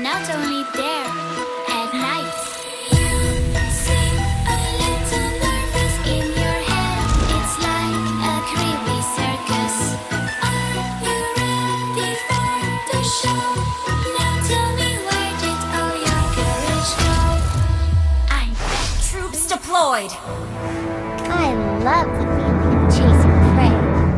not only there, at night. You seem a little nervous in your head. It's like a creepy circus. Are you ready for the show? Now tell me, where did all your courage go? I'm back. Troops deployed. I love the feeling of chasing prey.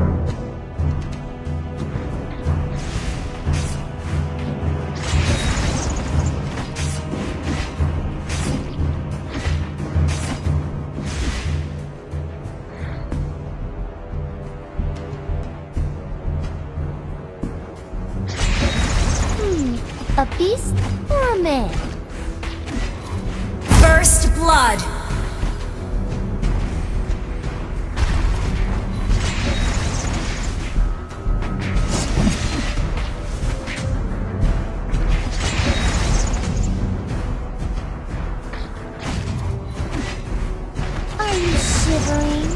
A beast or a man? First blood. Are you shivering?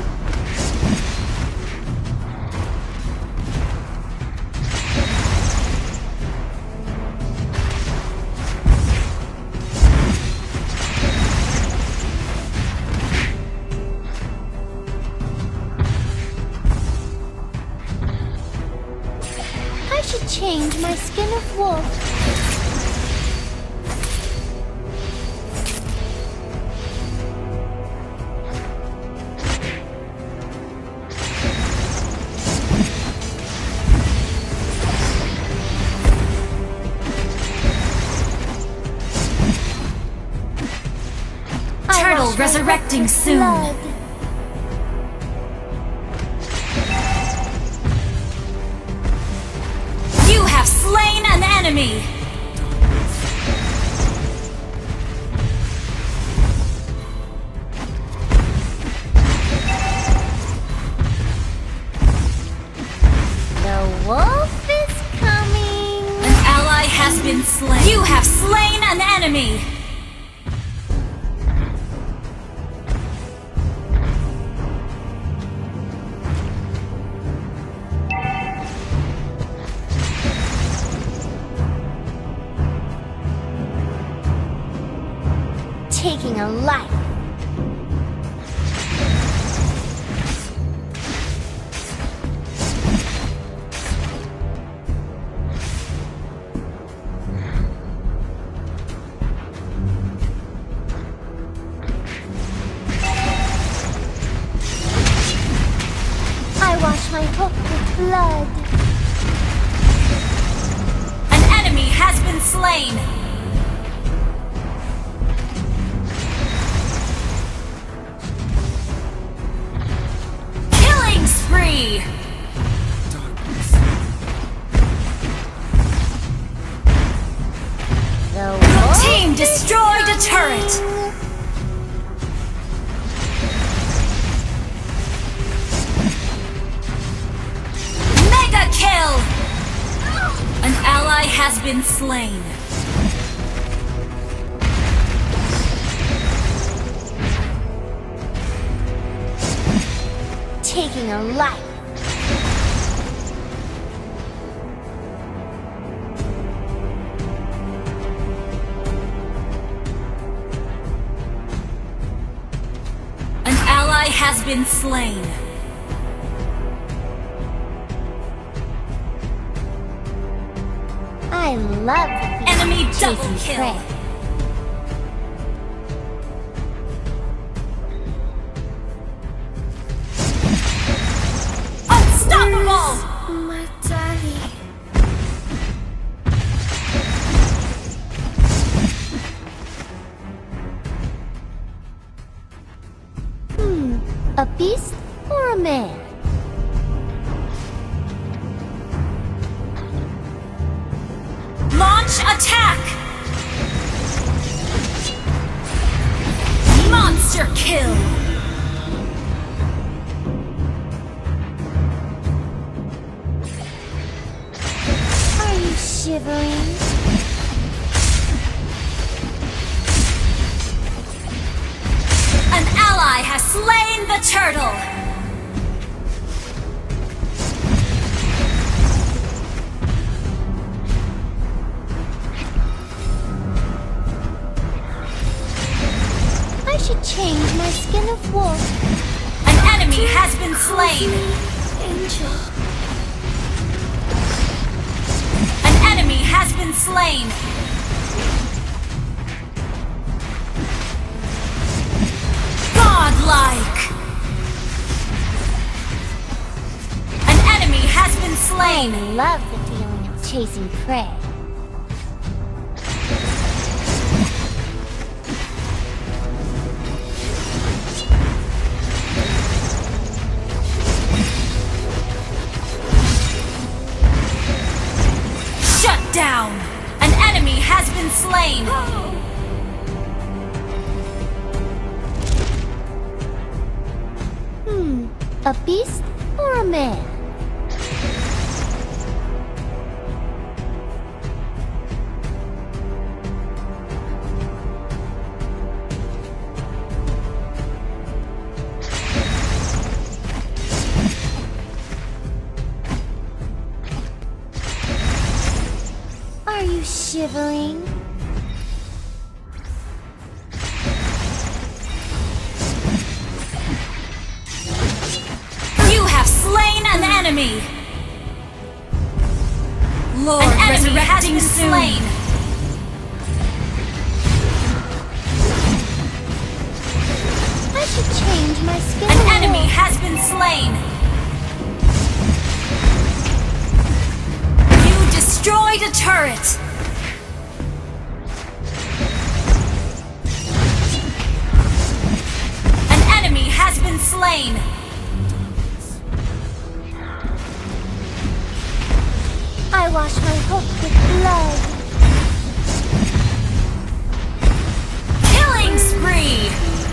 I should change my skin of wolf. Turtle resurrecting soon. Blood. You have slain an enemy. The wolf is coming. An ally has been slain. You have slain an enemy. Taking a life. I wash my hook with blood. An enemy has been slain. Killing spree. The Your wolf team destroyed a turret. Mega kill. An ally has been slain. taking a life. An ally has been slain. I love the feeling Enemy of double chasing kill. prey. Unstoppable! My daddy. A beast or a man? Launch attack! Monster kill! Are you shivering? An ally has slain the turtle! change my skin of wolf. An enemy has been slain. Angel. An enemy has been slain. Godlike. An enemy has been I slain. love the feeling of chasing prey. Shut down. An enemy has been slain. A beast or a man? Are you shivering? You have slain an enemy. Lord, an enemy has been slain. I should change my skin. An of enemy wolf. has been slain. You destroyed a turret. An enemy has been slain. I wash my hook with blood. Killing spree.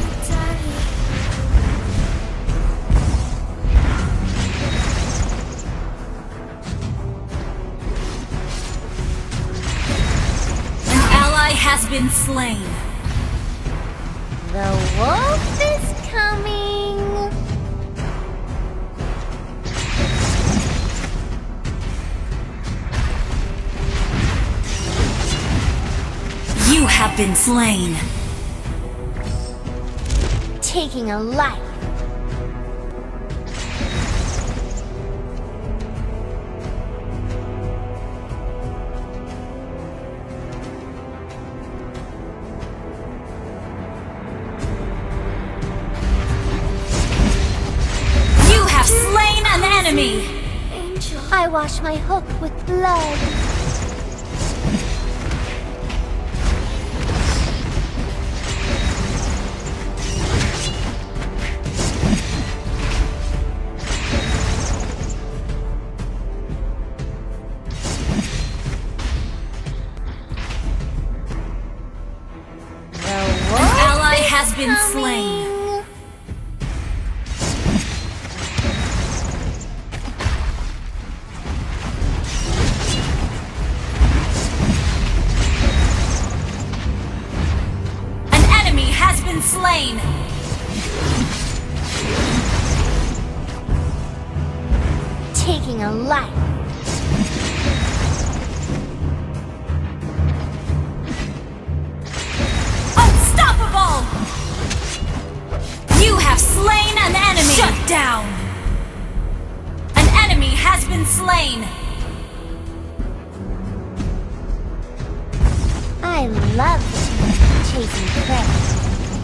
An ally has been slain. The wolf is coming. You have been slain. Taking a life. You have slain an enemy. I wash my hook with blood. An ally has been slain. An enemy has been slain. Taking a life. Unstoppable! You have slain an enemy. Shut down. An enemy has been slain. I love the feeling of chasing prey.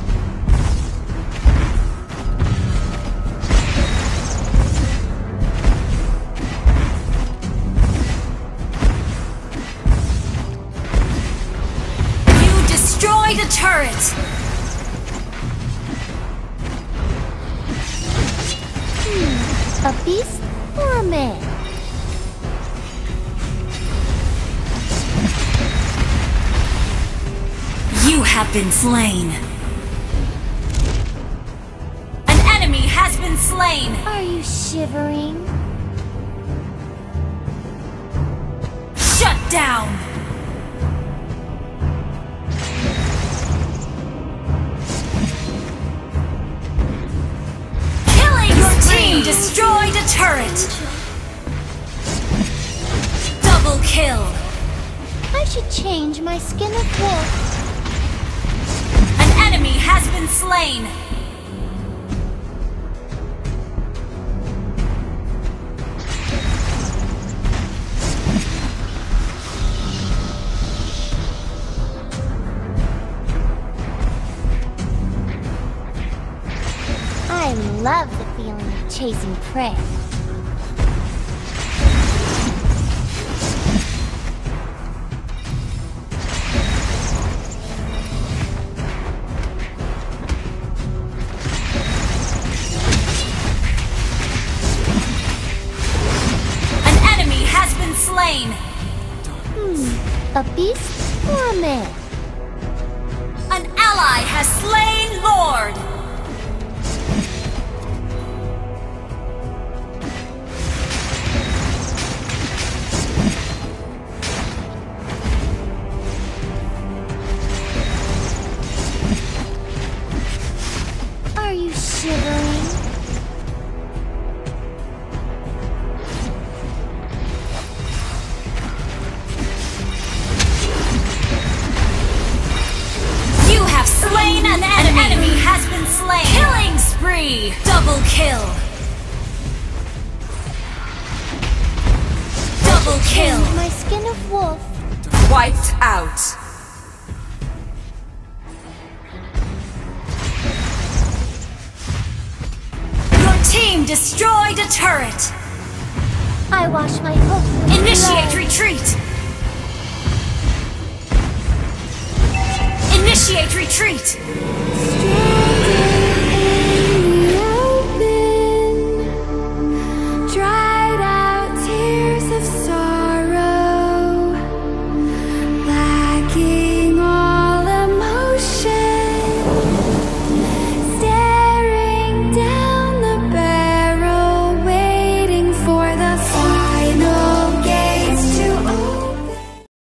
You destroyed a turret. A beast or a man? You have been slain. An enemy has been slain. Are you shivering? Shut down. Killing your team destroyed a turret. Double kill. I should change my skin of wolf. An enemy has been slain! I love the feeling of chasing prey. Slain. A beast or a man? An ally has slain Lord! Are you shivering? Slain an enemy! An enemy has been slain! Killing spree! Double kill! Double kill! My skin of wolf. Wiped out! Your team destroyed a turret! I wash my hope. Initiate retreat! Initiate retreat!